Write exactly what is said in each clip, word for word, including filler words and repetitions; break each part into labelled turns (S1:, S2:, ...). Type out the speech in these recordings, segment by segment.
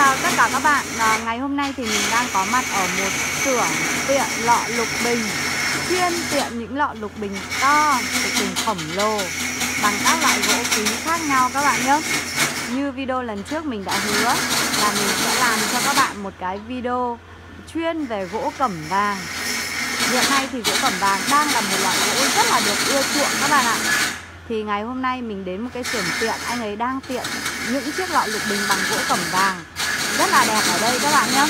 S1: chào tất cả các bạn. à, Ngày hôm nay thì mình đang có mặt ở một xưởng tiện lọ lục bình, chuyên tiện những lọ lục bình to, lục bình khổng lồ bằng các loại gỗ quý khác nhau các bạn nhé. Như video lần trước mình đã hứa là mình sẽ làm cho các bạn một cái video chuyên về gỗ cẩm vàng. Hiện nay thì gỗ cẩm vàng đang là một loại gỗ rất là được ưa chuộng các bạn ạ. Thì ngày hôm nay mình đến một cái xưởng tiện, anh ấy đang tiện những chiếc lọ lục bình bằng gỗ cẩm vàng rất là đẹp ở đây các bạn nhé.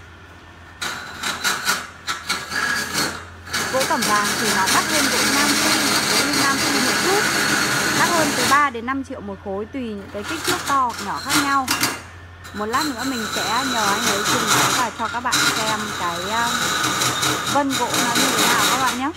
S1: Gỗ cẩm vàng thì nó đắt hơn gỗ nam phi, gỗ linh nam phi một chút, đắt hơn từ ba đến năm triệu một khối tùy những cái kích thước to hoặc nhỏ khác nhau. Một lát nữa mình sẽ nhờ anh ấy trình bày và cho các bạn xem cái vân gỗ nó như thế nào các bạn nhé.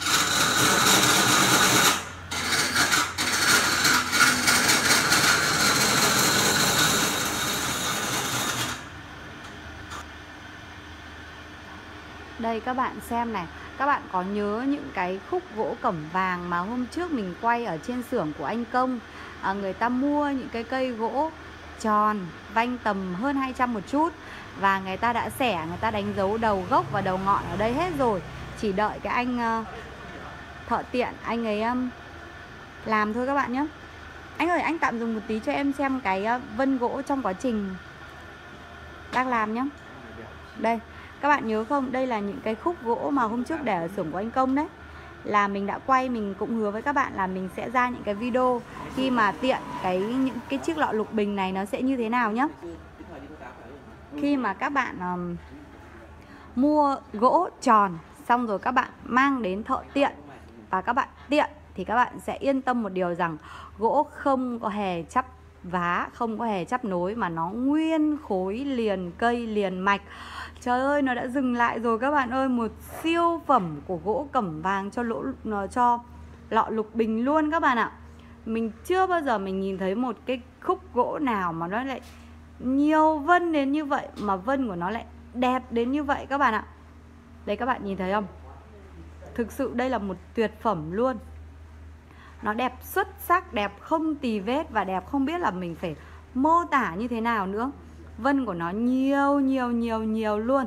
S1: Đây các bạn xem này, các bạn có nhớ những cái khúc gỗ cẩm vàng mà hôm trước mình quay ở trên xưởng của anh Công, à, người ta mua những cái cây gỗ tròn, vanh tầm hơn hai trăm một chút, và người ta đã xẻ, người ta đánh dấu đầu gốc và đầu ngọn ở đây hết rồi, chỉ đợi cái anh uh, thợ tiện anh ấy um, làm thôi các bạn nhé. Anh ơi, anh tạm dừng một tí cho em xem cái uh, vân gỗ trong quá trình đang làm nhé. Đây, các bạn nhớ không, đây là những cái khúc gỗ mà hôm trước để ở xưởng của anh Công đấy, là mình đã quay, mình cũng hứa với các bạn là mình sẽ ra những cái video khi mà tiện cái những cái chiếc lọ lục bình này nó sẽ như thế nào nhá. Khi mà các bạn um, mua gỗ tròn xong rồi các bạn mang đến thợ tiện và các bạn tiện thì các bạn sẽ yên tâm một điều rằng gỗ không có hề chắp vá, không có hề chắp nối, mà nó nguyên khối liền cây liền mạch. Trời ơi, nó đã dừng lại rồi các bạn ơi. Một siêu phẩm của gỗ cẩm vàng cho lỗ cho lọ lục bình luôn các bạn ạ. Mình chưa bao giờ mình nhìn thấy một cái khúc gỗ nào mà nó lại nhiều vân đến như vậy, mà vân của nó lại đẹp đến như vậy các bạn ạ. Đây các bạn nhìn thấy không? Thực sự đây là một tuyệt phẩm luôn. Nó đẹp xuất sắc, đẹp không tì vết và đẹp không biết là mình phải mô tả như thế nào nữa. Vân của nó nhiều nhiều nhiều nhiều luôn.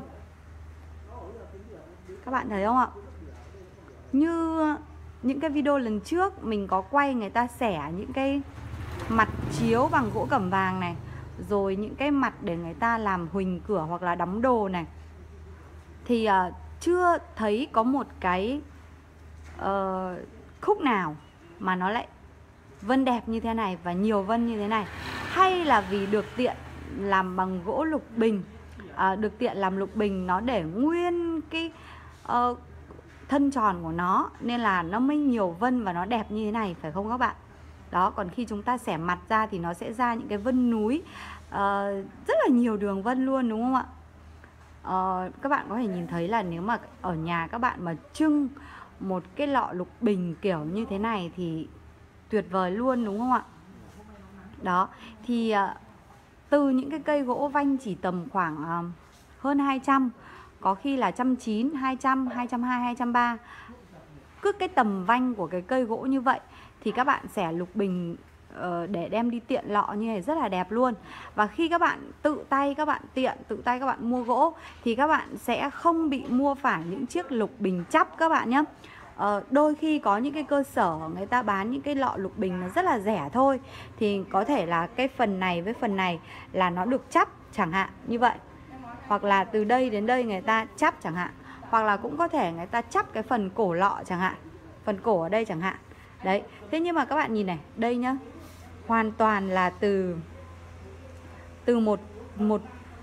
S1: Các bạn thấy không ạ? Như những cái video lần trước mình có quay người ta xẻ những cái mặt chiếu bằng gỗ cẩm vàng này, rồi những cái mặt để người ta làm huỳnh cửa hoặc là đóng đồ này, thì uh, chưa thấy có một cái uh, khúc nào mà nó lại vân đẹp như thế này và nhiều vân như thế này. Hay là vì được tiện làm bằng gỗ lục bình, à, được tiện làm lục bình nó để nguyên cái uh, thân tròn của nó, nên là nó mới nhiều vân và nó đẹp như thế này, phải không các bạn? Đó, còn khi chúng ta xẻ mặt ra thì nó sẽ ra những cái vân núi, uh, rất là nhiều đường vân luôn, đúng không ạ? Uh, các bạn có thể nhìn thấy là nếu mà ở nhà các bạn mà trưng một cái lọ lục bình kiểu như thế này thì tuyệt vời luôn, đúng không ạ? Đó, thì uh, từ những cái cây gỗ vanh chỉ tầm khoảng uh, hơn hai trăm, có khi là một trăm chín mươi, hai trăm, hai trăm hai mươi, hai trăm ba mươi. Cứ cái tầm vanh của cái cây gỗ như vậy thì các bạn xẻ lục bình uh, để đem đi tiện lọ như này rất là đẹp luôn. Và khi các bạn tự tay các bạn tiện, tự tay các bạn mua gỗ thì các bạn sẽ không bị mua phải những chiếc lục bình chắp các bạn nhé. Ờ, đôi khi có những cái cơ sở người ta bán những cái lọ lục bình nó rất là rẻ thôi, thì có thể là cái phần này với phần này là nó được chắp chẳng hạn như vậy, hoặc là từ đây đến đây người ta chắp chẳng hạn, hoặc là cũng có thể người ta chắp cái phần cổ lọ chẳng hạn, phần cổ ở đây chẳng hạn. Đấy, thế nhưng mà các bạn nhìn này, đây nhá, hoàn toàn là từ từ một một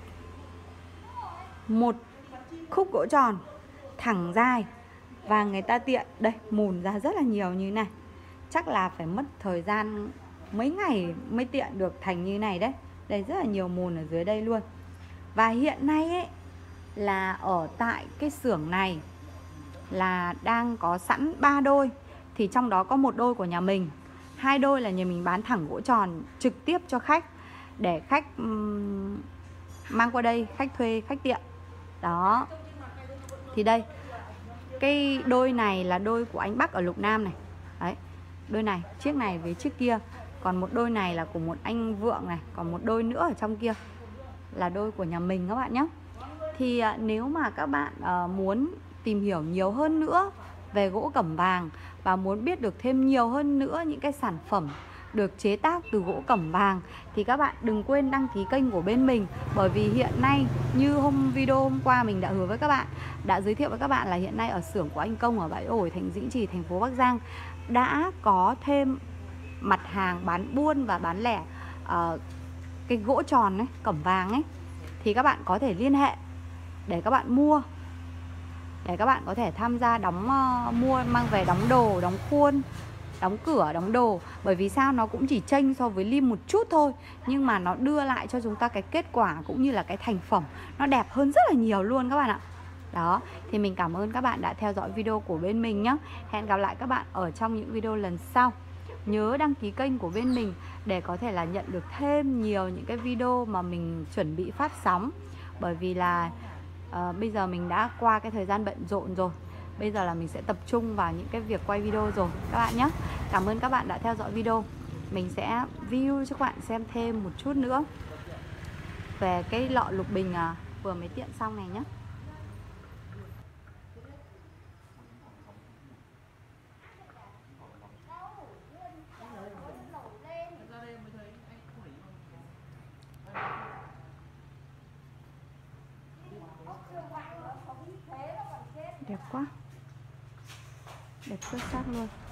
S1: một khúc gỗ tròn thẳng dài, và người ta tiện, đây, mùn ra rất là nhiều như thế này. Chắc là phải mất thời gian mấy ngày mới tiện được thành như này đấy. Đây rất là nhiều mùn ở dưới đây luôn. Và hiện nay ấy, là ở tại cái xưởng này là đang có sẵn ba đôi. Thì trong đó có một đôi của nhà mình, hai đôi là nhà mình bán thẳng gỗ tròn trực tiếp cho khách, để khách um, mang qua đây, khách thuê, khách tiện. Đó. Thì đây, cái đôi này là đôi của anh Bắc ở Lục Nam này. Đấy, đôi này, chiếc này với chiếc kia. Còn một đôi này là của một anh Vượng này, còn một đôi nữa ở trong kia. là đôi của nhà mình các bạn nhé. Thì à, nếu mà các bạn à, muốn tìm hiểu nhiều hơn nữa về gỗ cẩm vàng và muốn biết được thêm nhiều hơn nữa những cái sản phẩm được chế tác từ gỗ cẩm vàng thì các bạn đừng quên đăng ký kênh của bên mình. Bởi vì hiện nay như hôm video hôm qua mình đã hứa với các bạn, đã giới thiệu với các bạn là hiện nay ở xưởng của anh Công ở Bãi Ổi, thành Dĩnh Trì, thành phố Bắc Giang đã có thêm mặt hàng bán buôn và bán lẻ uh, cái gỗ tròn ấy, cẩm vàng ấy. Thì các bạn có thể liên hệ để các bạn mua, để các bạn có thể tham gia đóng uh, mua mang về đóng đồ, đóng khuôn, đóng cửa, đóng đồ. Bởi vì sao? Nó cũng chỉ chênh so với lim một chút thôi, nhưng mà nó đưa lại cho chúng ta cái kết quả cũng như là cái thành phẩm nó đẹp hơn rất là nhiều luôn các bạn ạ. Đó, thì mình cảm ơn các bạn đã theo dõi video của bên mình nhé. Hẹn gặp lại các bạn ở trong những video lần sau. Nhớ đăng ký kênh của bên mình để có thể là nhận được thêm nhiều những cái video mà mình chuẩn bị phát sóng. Bởi vì là uh, bây giờ mình đã qua cái thời gian bận rộn rồi. Bây giờ là mình sẽ tập trung vào những cái việc quay video rồi các bạn nhé. Cảm ơn các bạn đã theo dõi video. Mình sẽ view cho các bạn xem thêm một chút nữa về cái lọ lục bình à, vừa mới tiện xong này nhé. Đẹp quá, đẹp xuất sắc luôn.